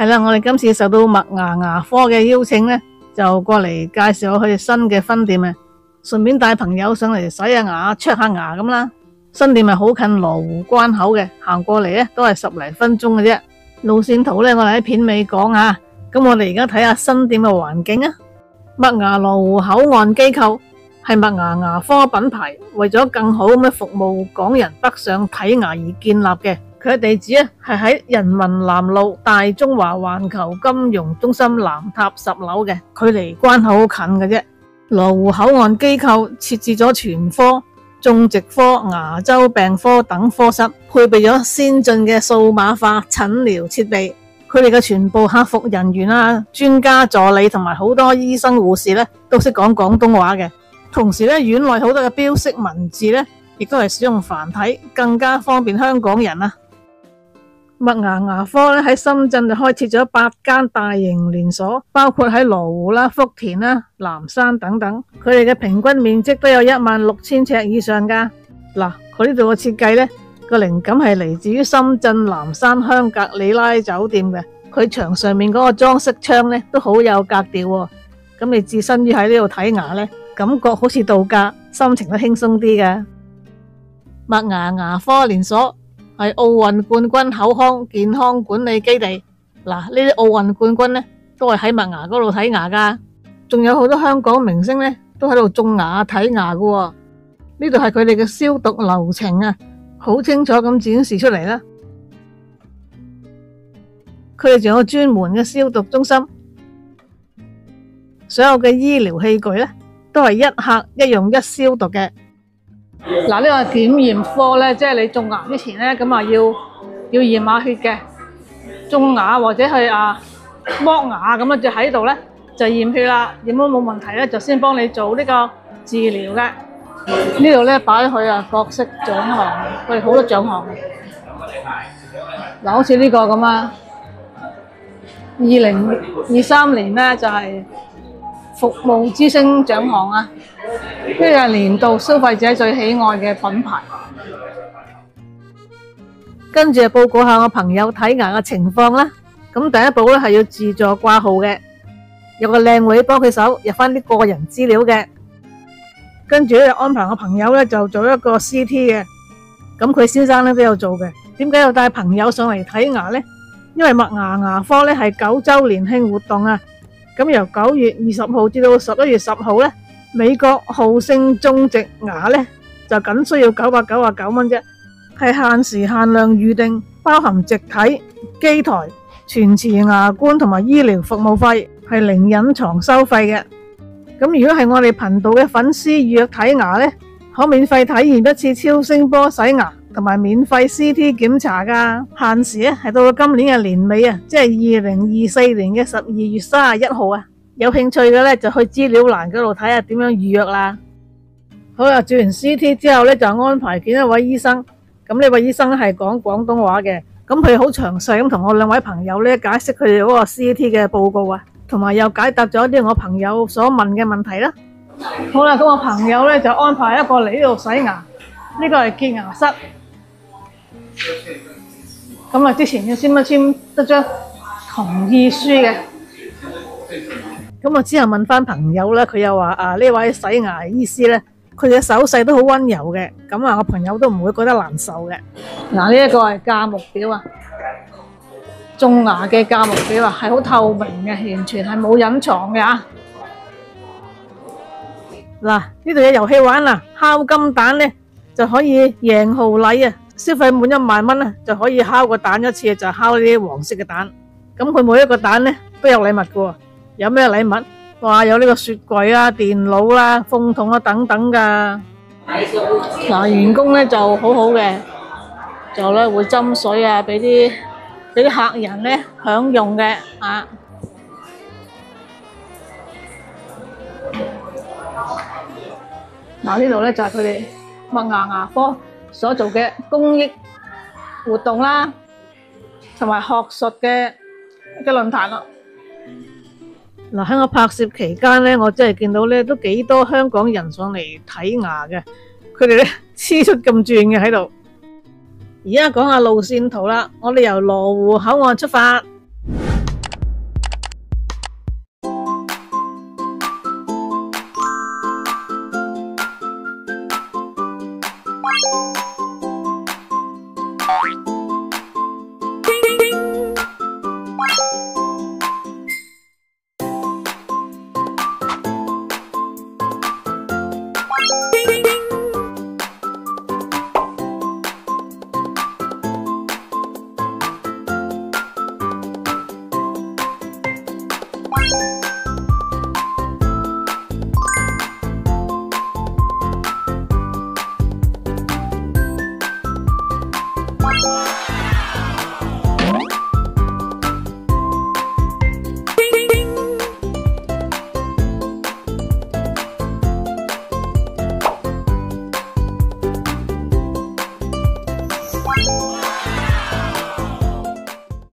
係啦，我哋今次受到麥芽牙科嘅邀請呢，就過嚟介紹佢哋新嘅分店啊，順便帶朋友上嚟洗下牙、灼下牙咁啦。新店係好近羅湖關口嘅，行過嚟呢都係10嚟分鐘嘅啫。路線圖呢，我哋喺片尾講下。咁我哋而家睇下新店嘅環境啊。麥芽羅湖口岸機構係麥芽牙科品牌，為咗更好咁樣服務港人北上睇牙而建立嘅。佢嘅地址咧係喺人民南路大中華環球金融中心南塔10樓嘅，距離關口好近嘅啫。羅湖口岸機構設置咗全科、種植科、牙周病科等科室，配備咗先進嘅數碼化診療設備。佢哋嘅全部客服人員啊、專家助理同埋好多醫生護士咧都識講廣東話嘅。同時咧，院內好多嘅標識文字咧，亦都係使用繁體，更加方便香港人啊。麥芽牙科咧喺深圳就開設咗8間大型連鎖，包括喺羅湖啦、福田啦、南山等等。佢哋嘅平均面積都有16000尺以上噶。嗱，佢呢度嘅設計呢個靈感係嚟自於深圳南山香格里拉酒店嘅。佢牆上面嗰個裝飾窗呢都好有格調喎。咁你置身於喺呢度睇牙呢，感覺好似度假，心情都輕鬆啲嘅。麥芽牙科連鎖係奧運冠軍口腔健康管理基地。嗱，呢啲奧運冠軍呢都係喺麥芽嗰度睇牙噶，仲有好多香港明星呢都喺度種牙睇牙噶。呢度係佢哋嘅消毒流程啊，好清楚咁展示出嚟啦。佢哋仲有專門嘅消毒中心，所有嘅醫療器具呢都係一客一用一消毒嘅。嗱，呢個檢驗科呢，即係你種牙之前呢，咁啊要驗下血嘅，種牙或者係剝牙咁啊，就喺度呢就驗血啦，驗到冇問題呢，就先幫你做呢個治療嘅。呢度呢擺佢各式獎項，佢哋好多獎項。嗱，好似呢個咁啊，2023年呢就係服務之星獎項啊，呢個係年度消費者最喜愛嘅品牌。跟住就報告下我朋友睇牙嘅情況啦。咁第一步咧係要自助掛號嘅，有個靚女幫佢手入翻啲個人資料嘅。跟住咧安排我朋友咧就做一個 CT 嘅，咁佢先生咧都有做嘅。點解要帶朋友上嚟睇牙呢？因為麥芽牙科咧係9週年慶活動啊！咁由9月20號至到11月10號呢，美國浩聖種植牙呢就僅需要999蚊啫，係限時限量預定，包含植體、機台、全瓷牙冠同埋醫療服務費，係零隱藏收費嘅。咁如果係我哋頻道嘅粉絲預約睇牙呢，可免費體驗一次超聲波洗牙同埋免費 CT 檢查噶。限時咧係到今年嘅年尾啊，即係2024年嘅12月31號啊。有興趣嘅呢就去資料欄嗰度睇下點樣預約啦。好啦，做完 CT 之後呢就安排見一位醫生。咁呢位醫生係講廣東話嘅，咁佢好詳細咁同我兩位朋友呢解釋佢哋嗰個 CT 嘅報告啊，同埋又解答咗啲我朋友所問嘅問題啦。好啦，咁我朋友呢就安排一個嚟呢度洗牙，呢個係潔牙室。咁啊，之前要簽一簽得張同意書嘅。咁我之後問翻朋友呢，佢又話呢位洗牙醫師呢，佢嘅手勢都好溫柔嘅，咁我朋友都唔會覺得難受嘅。嗱，呢一個係價目表啊，種牙嘅價目表啊，係好透明嘅，完全係冇隱藏嘅啊。嗱，呢度有遊戲玩啦，敲金蛋呢就可以贏豪禮啊！消費滿1萬蚊呢就可以敲個蛋一次，就敲呢啲黃色嘅蛋。咁佢每一個蛋呢都有禮物嘅，有咩禮物？哇，有呢個雪櫃啦、電腦啦、風筒啦等等噶。嗱，員工呢就好好嘅，就呢會斟水啊，俾啲客人呢享用嘅啊。嗱，呢度呢就係佢哋麥芽牙科所做嘅公益活動啦，同埋學術嘅論壇咯。嗱，喺我拍攝期間呢，我真係見到呢都幾多香港人上嚟睇牙嘅，佢哋呢黐出咁轉嘅喺度。而家講下路線圖啦，我哋由羅湖口岸出發，